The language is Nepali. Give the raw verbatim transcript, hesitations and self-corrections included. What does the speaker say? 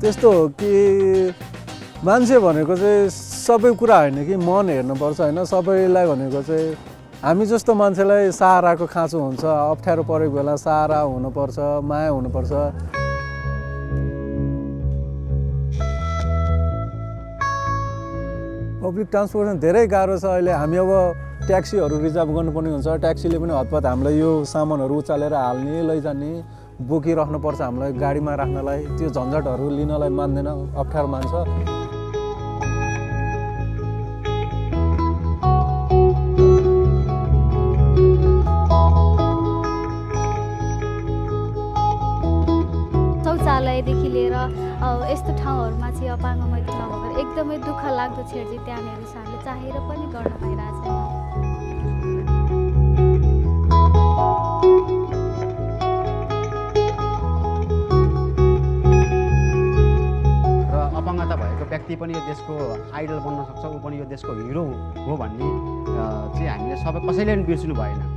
त्यस्तो हो कि मान्छे भनेको चाहिँ सबै कुरा होइन कि मन हेर्नुपर्छ होइन। सबैलाई भनेको चाहिँ हामी जस्तो मान्छेलाई सहाराको खाँचो हुन्छ, अप्ठ्यारो परेको बेला सहारा हुनुपर्छ, माया हुनुपर्छ। पब्लिक ट्रान्सपोर्टेसन धेरै गाह्रो छ अहिले। हामी अब ट्याक्सीहरू रिजर्भ गर्नुपर्ने हुन्छ, ट्याक्सीले पनि हतपत हामीलाई यो सामानहरू उचालेर हाल्ने लैजाने बोकिराख्नुपर्छ हामीलाई गाडीमा राख्नलाई। त्यो झन्झटहरू लिनलाई मान्दैन, अप्ठ्यारो मान्छ। शौचालयदेखि लिएर यस्तो ठाउँहरूमा चाहिँ अपाङ्ग मैत्री नभएर एकदमै दुःख लाग्दो छेड चाहिँ त्यहाँनिर हामीले चाहेर पनि गर्न पाइरहेको छैन। र अपाङ्गता भएको व्यक्ति पनि यो देशको आइडल बन्न सक्छ, ऊ पनि यो देशको हिरो हो भन्ने चाहिँ हामीले सबै कसैले पनि बिर्सिनु भएन।